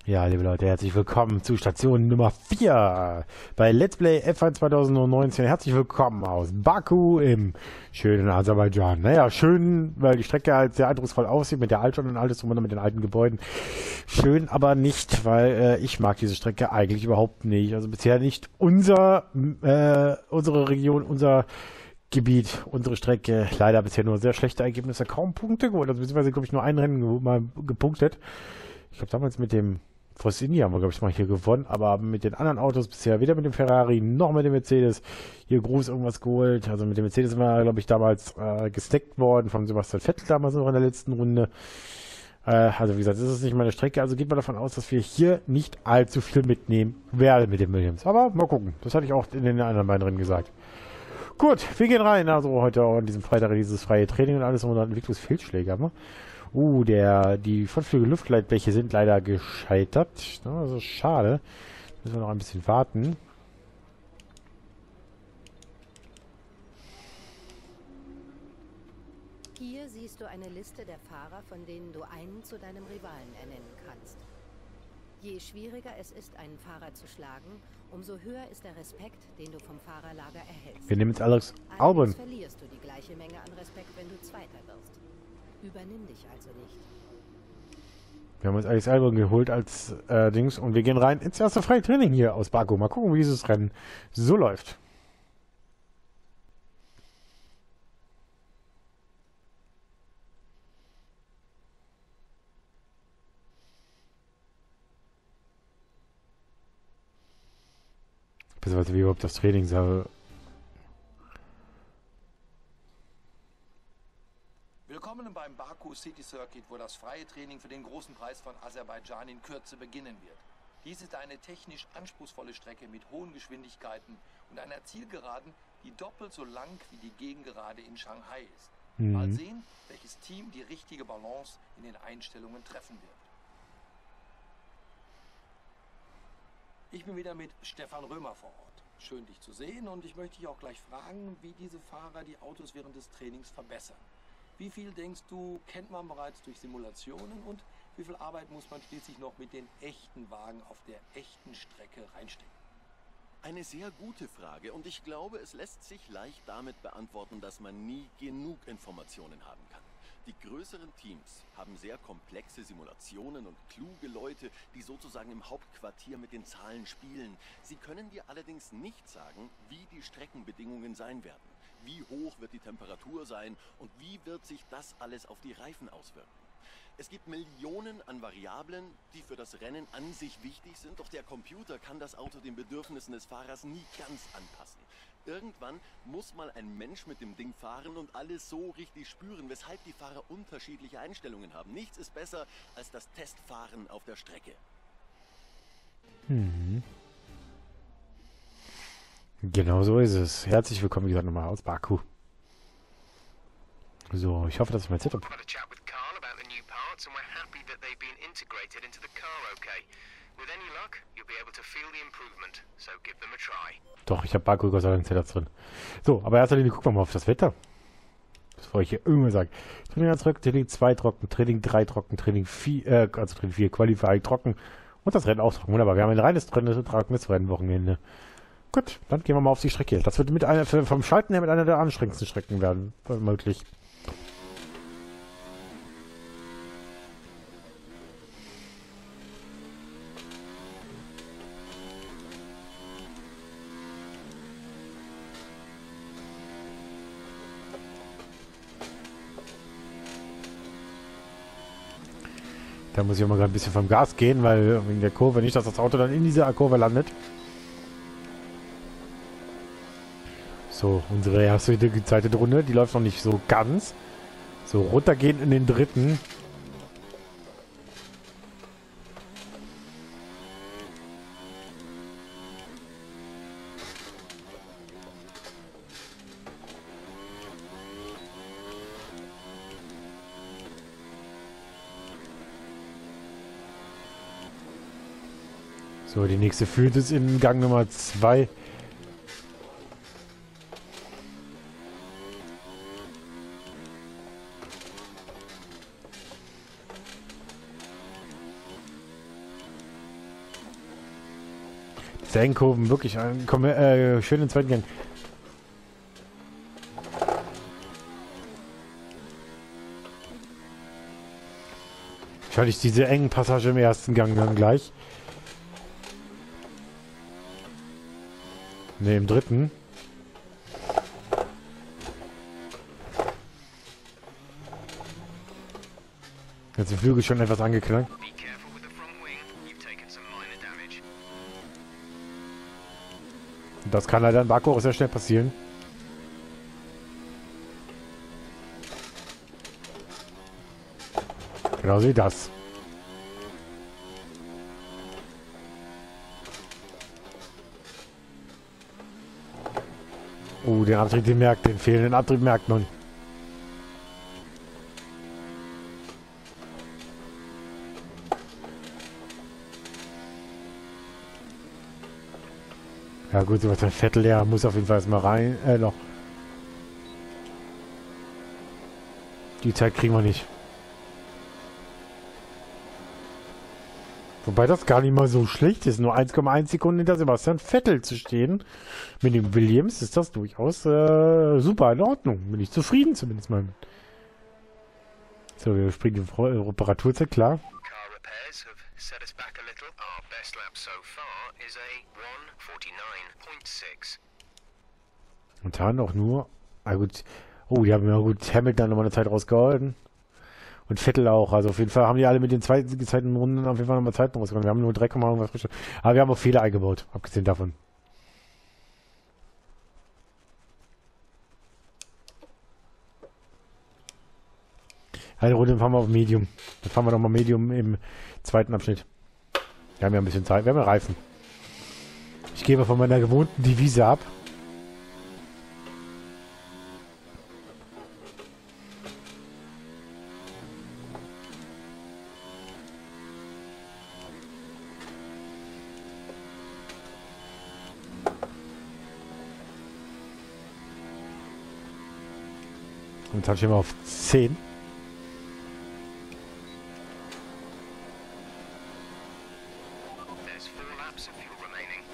Ja, liebe Leute, herzlich willkommen zu Station Nummer 4 bei Let's Play F1 2019. Herzlich willkommen aus Baku im schönen Aserbaidschan. Naja, schön, weil die Strecke halt sehr eindrucksvoll aussieht mit der Altstadt und alles drumherum mit den alten Gebäuden. Schön aber nicht, weil ich mag diese Strecke eigentlich überhaupt nicht. Also bisher nicht unsere Region, unser Gebiet, unsere Strecke. Leider bisher nur sehr schlechte Ergebnisse, kaum Punkte geholt. Also beziehungsweise, glaube ich, nur ein Rennen mal gepunktet. Ich glaube, damals mit dem Force India haben wir, glaube ich, mal hier gewonnen, aber mit den anderen Autos bisher weder mit dem Ferrari noch mit dem Mercedes hier groß irgendwas geholt. Also mit dem Mercedes sind wir, glaube ich, damals gesteckt worden von Sebastian Vettel damals noch in der letzten Runde. Also wie gesagt, das ist nicht meine Strecke, also geht man davon aus, dass wir hier nicht allzu viel mitnehmen werden mit dem Williams. Aber mal gucken, das hatte ich auch in den anderen beiden Rennen gesagt. Gut, wir gehen rein, also heute an diesem Freitag dieses freie Training und alles und dann Entwicklungsfehlschläge haben wir. Die Frontflügel-Luftleitbleche sind leider gescheitert. Also schade. Müssen wir noch ein bisschen warten. Hier siehst du eine Liste der Fahrer, von denen du einen zu deinem Rivalen ernennen kannst. Je schwieriger es ist, einen Fahrer zu schlagen, umso höher ist der Respekt, den du vom Fahrerlager erhältst. Wir nehmen jetzt Alex Allerdings Albon. verlierst du die gleiche Menge an Respekt, wenn du Zweiter wirst. Übernimm dich also nicht. Wir haben uns Alex Albon geholt als Dings und wir gehen rein ins erste freie Training hier aus Baku. Mal gucken, wie dieses Rennen so läuft. Beziehungsweise wie überhaupt das Training soll. Willkommen beim Baku City Circuit, wo das freie Training für den großen Preis von Aserbaidschan in Kürze beginnen wird. Dies ist eine technisch anspruchsvolle Strecke mit hohen Geschwindigkeiten und einer Zielgeraden, die doppelt so lang wie die Gegengerade in Shanghai ist. Mal sehen, welches Team die richtige Balance in den Einstellungen treffen wird. Ich bin wieder mit Stefan Römer vor Ort. Schön, dich zu sehen, und ich möchte dich auch gleich fragen, wie diese Fahrer die Autos während des Trainings verbessern. Wie viel, denkst du, kennt man bereits durch Simulationen, und wie viel Arbeit muss man schließlich noch mit den echten Wagen auf der echten Strecke reinstecken? Eine sehr gute Frage, und ich glaube, es lässt sich leicht damit beantworten, dass man nie genug Informationen haben kann. Die größeren Teams haben sehr komplexe Simulationen und kluge Leute, die sozusagen im Hauptquartier mit den Zahlen spielen. Sie können dir allerdings nicht sagen, wie die Streckenbedingungen sein werden. Wie hoch wird die Temperatur sein und wie wird sich das alles auf die Reifen auswirken? Es gibt Millionen an Variablen, die für das Rennen an sich wichtig sind, doch der Computer kann das Auto den Bedürfnissen des Fahrers nie ganz anpassen. Irgendwann muss mal ein Mensch mit dem Ding fahren und alles so richtig spüren, weshalb die Fahrer unterschiedliche Einstellungen haben. Nichts ist besser als das Testfahren auf der Strecke. Genau so ist es. Herzlich willkommen, wie gesagt, nochmal aus Baku. So, ich hoffe, dass ich mein Setup... Had a chat with Carl about the new parts, and we're happy that they've been integrated into the car okay. With any luck, you'll be able to feel the improvement, so give them a try. Doch, ich habe Baku Gott sei Dank Setup drin. So, aber erst einmal gucken wir mal auf das Wetter. Bevor ich hier irgendwas sage. Training 1 trocken, Training 2 trocken, Training 3 trocken, Training 4, also Training 4, Qualifying trocken und das Rennen auch trocken. Wunderbar, wir haben ein reines, trockenes Rennwochenende. Gut, dann gehen wir mal auf die Strecke. Das wird mit einer, vom Schalten her mit einer der anstrengendsten Strecken werden, vermutlich. Da muss ich auch mal gerade ein bisschen vom Gas gehen, weil wegen der Kurve nicht, dass das Auto dann in dieser Kurve landet. So, unsere erste gezeitete Runde, die läuft noch nicht so ganz. So, runtergehen in den dritten. So, die nächste führt es in Gang Nummer 2. Diese Endkurven, wirklich, komm, schön in den zweiten Gang. Wahrscheinlich diese engen Passage im ersten Gang dann gleich. Ne, im dritten. Jetzt die Flügel schon etwas angeknackt. Be careful with the front wing. You've taken some minor damage. Das kann leider in Baku auch sehr schnell passieren. Genauso wie das. Oh, den Abtrieb, den fehlenden Abtrieb merkt man. Ja gut, Sebastian Vettel, der muss auf jeden Fall erstmal rein. Noch. Die Zeit kriegen wir nicht. Wobei das gar nicht mal so schlecht ist. Nur 1,1 Sekunden hinter Sebastian Vettel zu stehen. Mit dem Williams ist das durchaus super in Ordnung. Bin ich zufrieden zumindest mal. So, wir springen die Reparaturzeit, klar. Car repairs have set us back a little. Our best lap so far is a 1:49.6. Und dann auch nur. Ah gut. Oh, die haben ja gut Hamilton nochmal eine Zeit rausgehalten. Und Vettel auch. Also auf jeden Fall haben die alle mit den zweiten Runden auf jeden Fall nochmal Zeit rausgehalten. Wir haben nur 3, irgendwas frische. Aber wir haben auch Fehler eingebaut, abgesehen davon. Eine Runde fahren wir auf Medium. Dann fahren wir nochmal Medium im zweiten Abschnitt. Wir haben ja ein bisschen Zeit. Wir haben ja Reifen. Ich gebe von meiner gewohnten Devise ab. Und dann stehen wir auf 10. There's 4 laps of fuel remaining.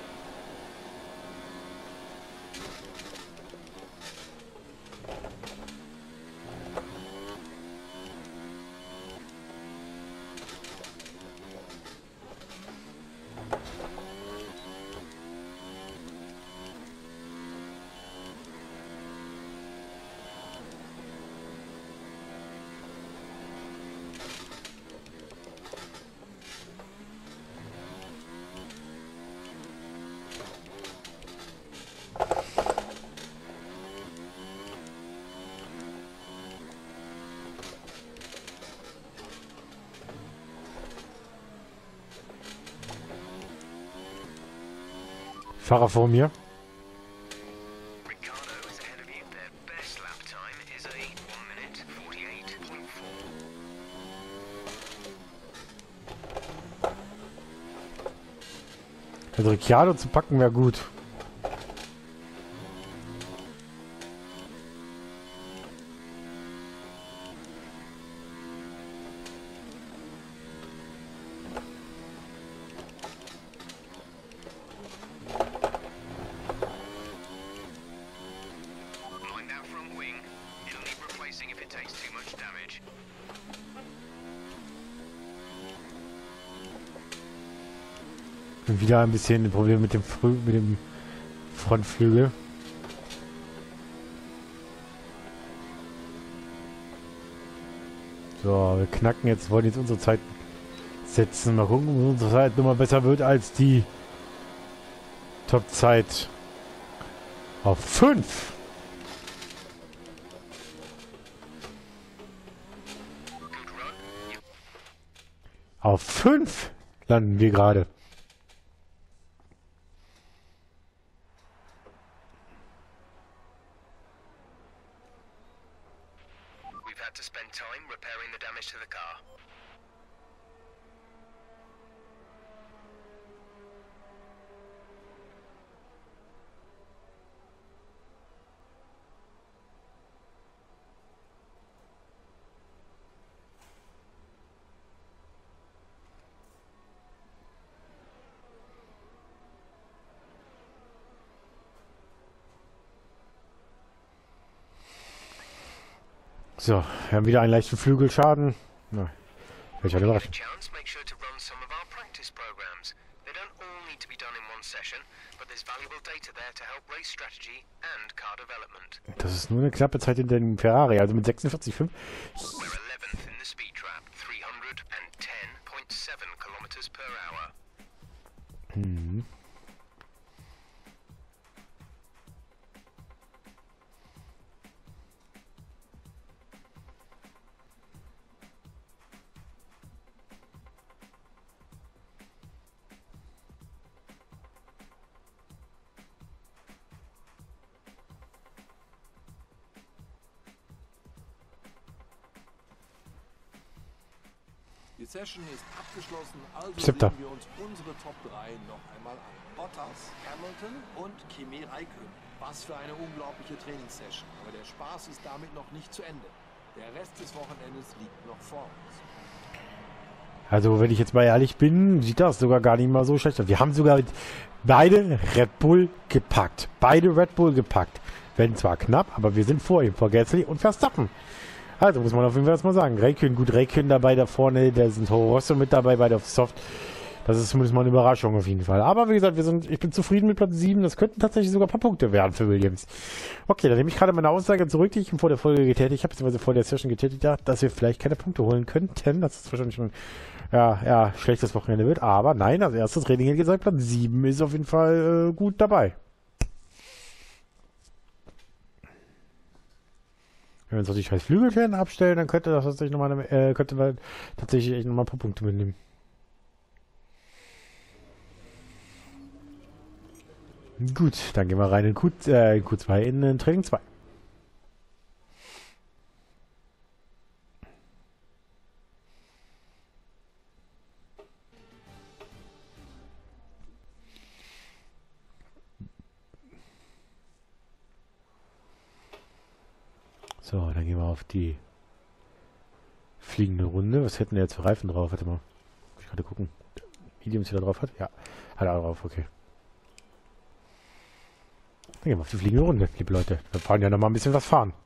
Fahrer vor mir. Ricardo is ahead of you. Their best lap time is a 1:48.4. Also Ricciardo zu packen wäre gut. Mind that front wing. It'll need replacing if it takes too much damage. Und wieder ein bisschen ein Problem mit dem Frontflügel. So, wir knacken jetzt, wollen jetzt unsere Zeit setzen. Mal gucken, ob unsere Zeit nochmal besser wird als die Top-Zeit auf 5. Good run. Auf 5 landen wir gerade. We've had to spend time repairing the damage to the car. So, wir haben wieder einen leichten Flügelschaden. Na, welcher Überraschung. Chance, make sure to run some of our practice programs. They don't all need to be done in one session, but there's valuable data there to help race strategy and car development. Das ist nur eine knappe Zeit in den Ferrari, also mit 46,5. We're 11th in the speed trap, 310.7 kilometers per hour. Hm. Die Session ist abgeschlossen, also Siebter. sehen wir uns unsere Top 3 noch einmal an. Bottas, Hamilton und Kimi Räikkönen. Was für eine unglaubliche Trainingssession. Aber der Spaß ist damit noch nicht zu Ende. Der Rest des Wochenendes liegt noch vor uns. Also, wenn ich jetzt mal ehrlich bin, sieht das sogar gar nicht mal so schlecht aus. Wir haben sogar beide Red Bull gepackt. Beide Red Bull gepackt. Werden zwar knapp, aber wir sind vor ihm, vor Gasly und Verstappen. Also muss man auf jeden Fall erstmal sagen. Räikkönen, gut, Räikkönen dabei da vorne, da sind Toro Rosso mit dabei bei der Soft. Das ist zumindest mal eine Überraschung auf jeden Fall. Aber wie gesagt, ich bin zufrieden mit Platz 7. Das könnten tatsächlich sogar ein paar Punkte werden für Williams. Okay, dann nehme ich gerade meine Aussage zurück, die ich vor der Folge getätigt habe, beziehungsweise vor der Session getätigt habe, dass wir vielleicht keine Punkte holen könnten. Das ist wahrscheinlich schon ja, schlechtes Wochenende wird. Aber nein, als erstes Training hätte gesagt, Platz 7 ist auf jeden Fall gut dabei. Wenn wir uns auch die scheiß Flügelchen abstellen, dann könnte das tatsächlich nochmal könnte man tatsächlich echt nochmal ein paar Punkte mitnehmen. Gut, dann gehen wir rein in Q2 in Training 2. So, dann gehen wir auf die fliegende Runde. Was hätten wir jetzt für Reifen drauf? Warte mal. Muss ich gerade gucken. Mediums wieder drauf hat? Ja, hat er drauf, okay. Dann gehen wir auf die fliegende Runde, liebe Leute. Wir fahren ja noch mal ein bisschen was fahren.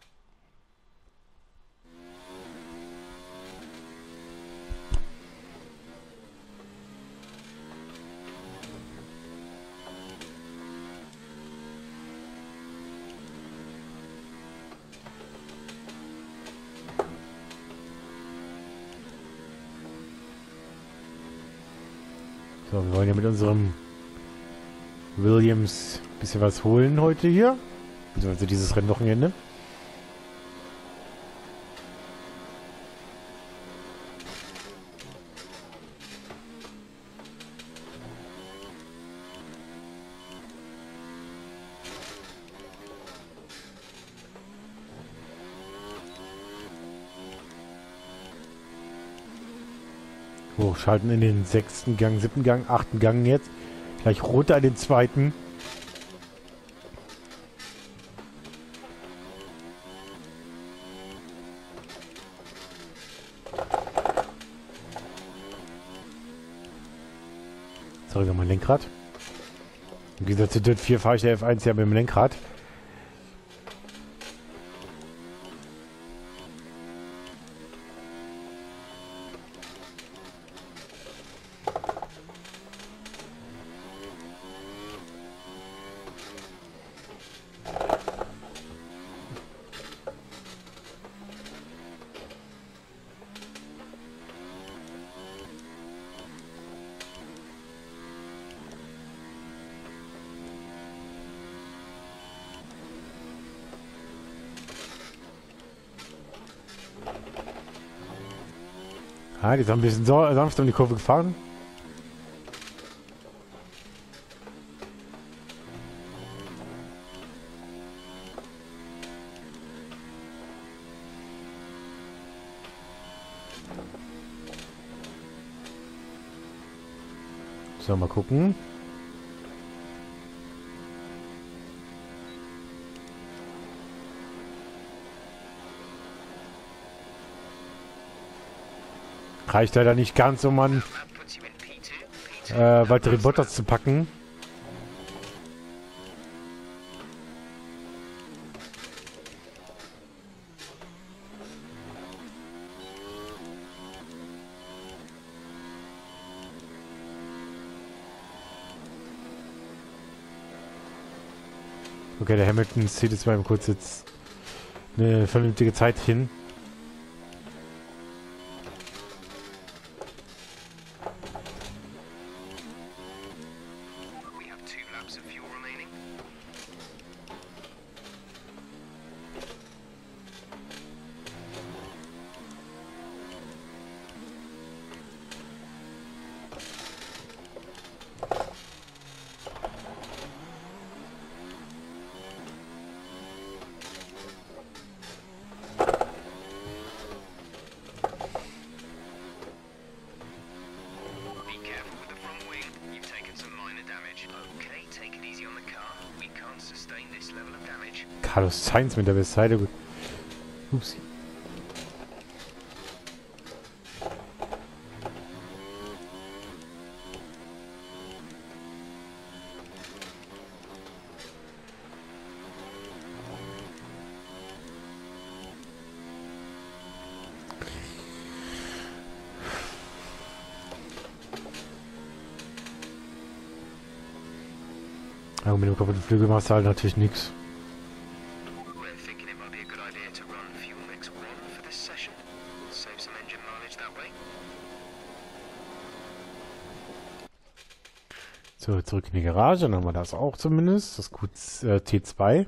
So, wir wollen ja mit unserem Williams ein bisschen was holen heute hier. Beziehungsweise dieses Rennwochenende. Hochschalten in den 6. Gang, 7. Gang, 8. Gang jetzt. Gleich runter in den 2. Zurück an mein Lenkrad. Im Gegensatz zu Dirt 4 fahre ich der F1 ja mit dem Lenkrad. Ah, die sind ein bisschen sanft um die Kurve gefahren. So, mal gucken. Reicht leider nicht ganz, um an Valtteri Bottas zu packen. Okay, der Hamilton zieht jetzt mal kurz jetzt eine vernünftige Zeit hin. We have 2 laps of fuel remaining. Be careful with the front wing. You've taken some minor damage. Okay, take it easy on the car. We can't sustain this level of damage. Carlos Sainz mit der Westseite. Ups. Ja, mit dem kaputten Flügel machst du halt natürlich nichts. We're thinking it might be a good idea to run fuel mix 1 for this session. Save some engine mileage that way. So, zurück in die Garage, dann haben wir das auch zumindest. Das T2.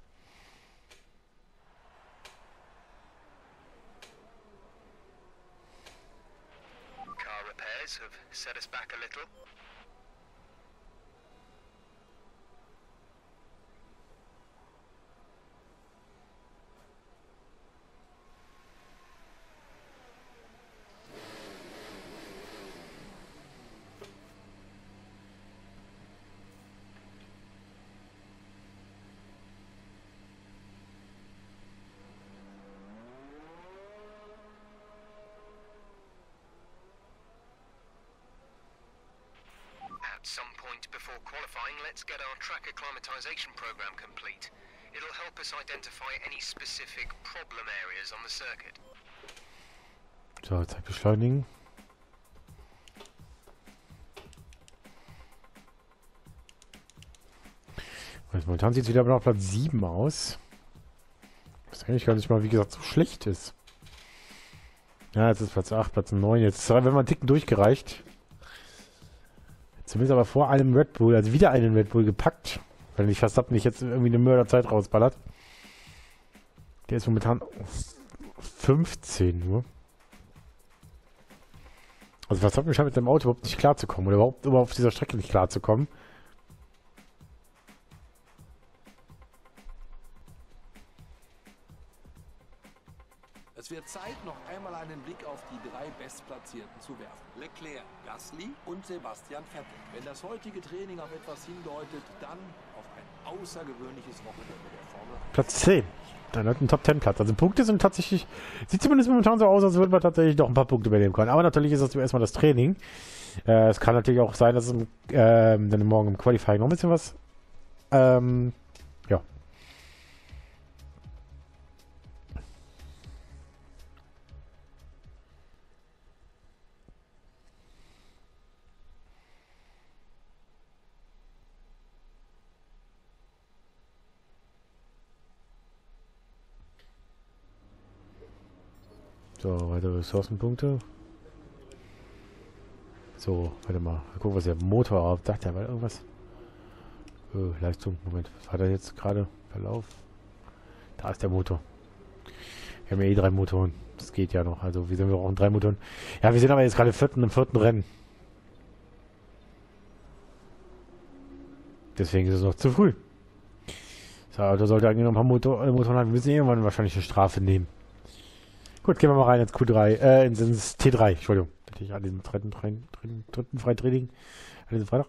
Car repairs have set us back a little. At some point before qualifying, let's get our track acclimatization program complete. It'll help us identify any specific problem areas on the circuit. So, Zeit beschleunigen. Und momentan sieht es wieder auf Platz 7 aus. Was eigentlich gar nicht mal, wie gesagt, so schlecht ist. Ja, jetzt ist Platz 8, Platz 9. Jetzt ist, wenn man einen Ticken durchgereicht. Zumindest aber vor einem Red Bull, also wieder einen Red Bull gepackt. Wenn ich Verstappen nicht jetzt irgendwie eine Mörderzeit rausballert. Der ist momentan 15 nur. Also Verstappen scheint mit dem Auto überhaupt nicht klarzukommen. Oder überhaupt auf dieser Strecke nicht klarzukommen. Es wird Zeit, noch einmal einen Blick auf die 3 Bestplatzierten zu werfen. Leclerc, Gasly und Sebastian Vettel. Wenn das heutige Training auf etwas hindeutet, dann auf ein außergewöhnliches Wochenende der Formel 1. Platz 10. Dann hat ein Top 10 Platz. Also Punkte sind tatsächlich, sieht zumindest momentan so aus, als würden wir tatsächlich doch ein paar Punkte übernehmen können. Aber natürlich ist das erstmal das Training. Es kann natürlich auch sein, dass es dann morgen im Qualifying noch ein bisschen was ja. So, weitere Ressourcenpunkte. So, warte mal. Mal gucken, was der Motor auf. Sagt er mal irgendwas? Leistung. Moment. Was hat er jetzt gerade? Verlauf. Da ist der Motor. Wir haben ja eh 3 Motoren. Das geht ja noch. Also, wir brauchen 3 Motoren. Ja, wir sind aber jetzt gerade im vierten Rennen. Deswegen ist es noch zu früh. Das Auto sollte eigentlich noch ein paar Motoren haben. Wir müssen irgendwann wahrscheinlich eine Strafe nehmen. Gut, gehen wir mal rein ins Q3, ins T3, Entschuldigung. Natürlich an diesem dritten Freitraining. An diesem Freitag.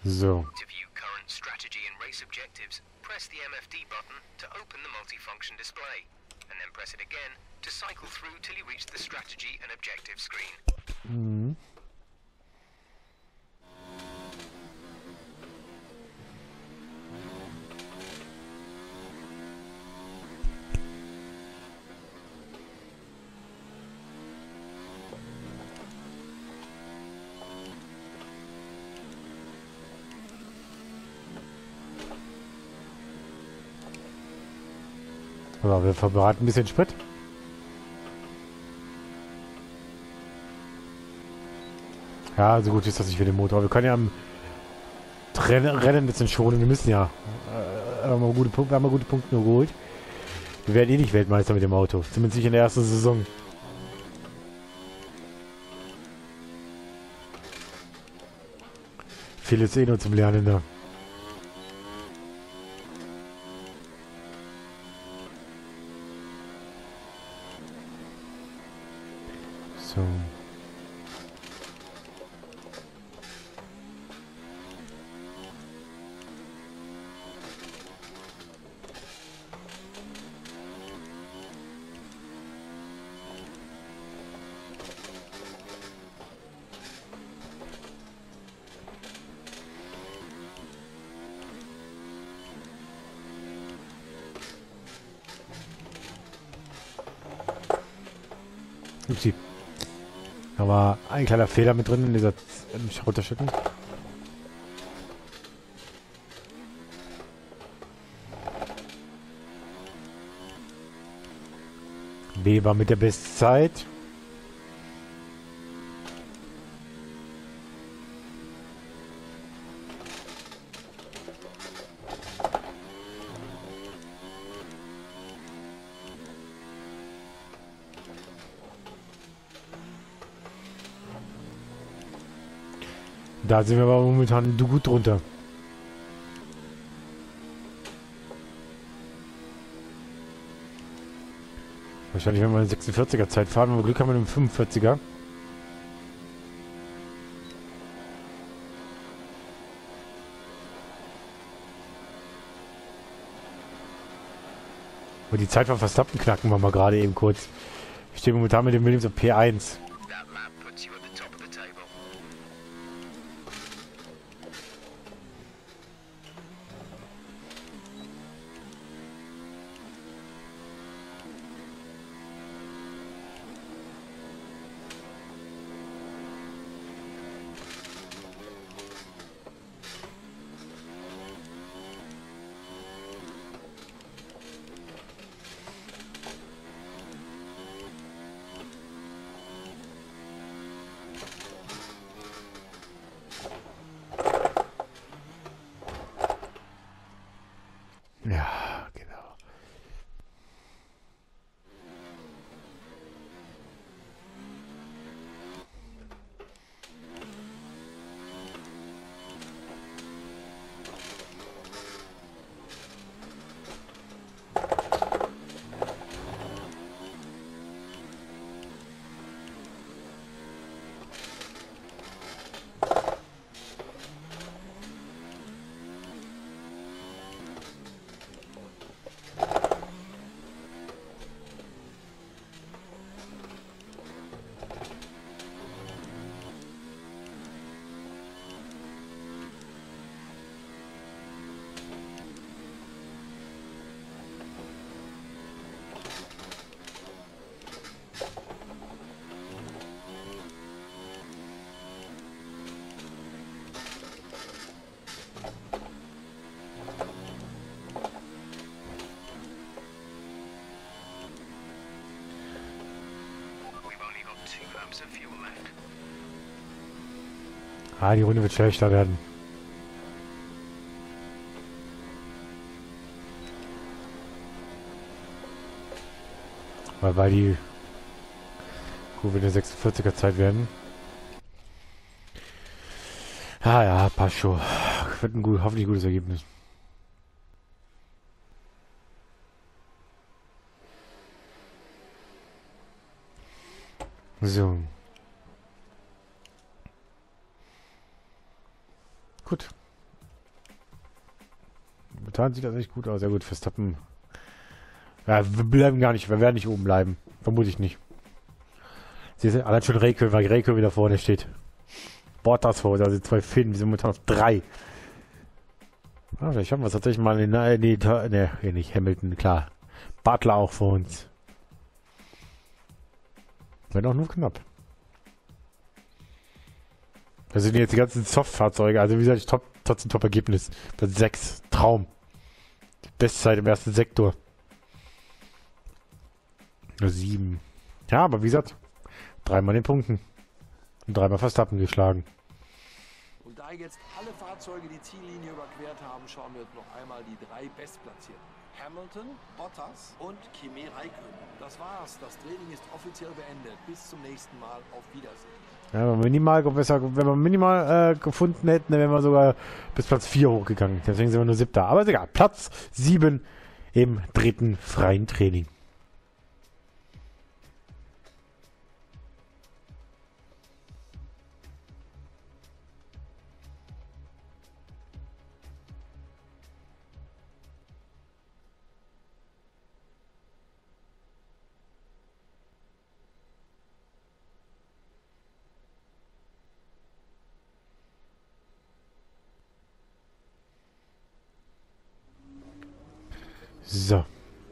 So. To view current strategy and race objectives, press the MFD button to open the multifunction display, and then press it again to cycle through till you reach the strategy and objective screen. Mhm. Aber wir verbraten ein bisschen Sprit. Ja, so gut ist das nicht für den Motor. Wir können ja am Rennen ein bisschen schonen. Wir müssen ja. Wir haben mal gute Punkte nur geholt. Wir werden eh nicht Weltmeister mit dem Auto. Zumindest nicht in der ersten Saison. Viel ist eh nur zum Lernen da. So. Upsi. Da war ein kleiner Fehler mit drin in dieser Runterschüttung. Weber mit der Bestzeit. Da sind wir aber momentan gut drunter. Wahrscheinlich, wenn wir eine 46er Zeit fahren, wenn wir Glück haben mit einem 45er. Aber die Zeit von Verstappen knacken wir mal gerade eben kurz. Ich stehe momentan mit dem Williams auf P1. That map puts you at the top of the table. Ja, genau. We've only got 2 laps of fuel left. Ah, die Runde wird schlechter werden. Weil die Kurve in der 46er Zeit werden. Ah ja, passt schon. Wird ein hoffentlich gutes Ergebnis. So. Gut. momentan sieht das echt gut aus. Ja gut, Verstappen. Ja, wir bleiben gar nicht, wir werden nicht oben bleiben. Vermute ich nicht. Sie sind allein schon Räikkönen, weil Räikkönen wieder vorne steht. Bottas vor, da sind 2 Finnen, wir sind momentan auf 3. Ah, vielleicht haben wir es tatsächlich mal in nicht Hamilton, klar. Butler auch vor uns. Wenn auch nur knapp. Das sind jetzt die ganzen Soft-Fahrzeuge, also wie gesagt, trotzdem Top-Ergebnis. Das 6, Traum. Die Bestzeit im ersten Sektor. 7. Ja, aber wie gesagt, 3-mal den Punkten. Und 3-mal Verstappen geschlagen. Und da jetzt alle Fahrzeuge die Ziellinie überquert haben, schauen wir uns noch einmal die 3 Bestplatzierten. Hamilton, Bottas und Kimi Räikkönen. Das war's. Das Training ist offiziell beendet. Bis zum nächsten Mal. Auf Wiedersehen. Ja, wenn wir minimal gefunden hätten, dann wären wir sogar bis Platz 4 hochgegangen. Deswegen sind wir nur 7. Aber ist egal. Platz 7 im 3. freien Training. So.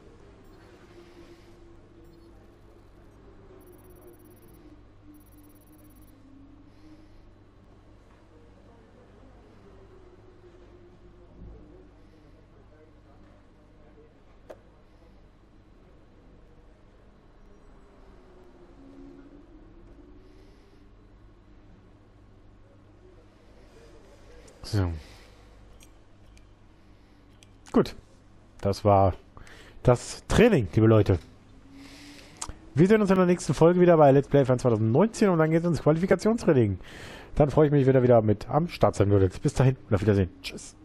So. Gut. Das war das Training, liebe Leute. Wir sehen uns in der nächsten Folge wieder bei Let's Play F1 2019 und dann geht es ins Qualifikationstraining. Dann freue ich mich, wenn ihr wieder mit am Start sein würdet. Bis dahin und auf Wiedersehen. Tschüss.